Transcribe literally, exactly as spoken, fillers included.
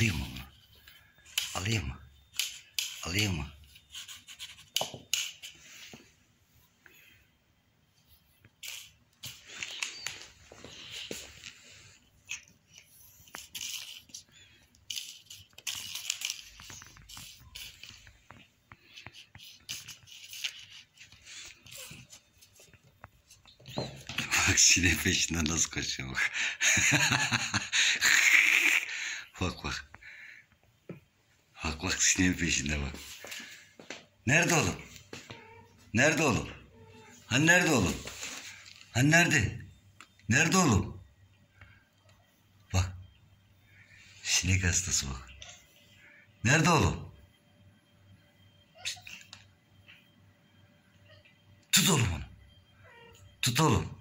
Alayım mı bunu? Alayım mı? Alayım mı? Bak sinek peşinden nasıl koşuyor bak. Bak bak. Bak bak sineğin peşinde bak. Nerede oğlum? Nerede oğlum? Hani nerede oğlum? Hani nerede? Nerede oğlum? Bak. Sinek hastası bak. Nerede oğlum? Pişt. Tut oğlum onu. Tut oğlum.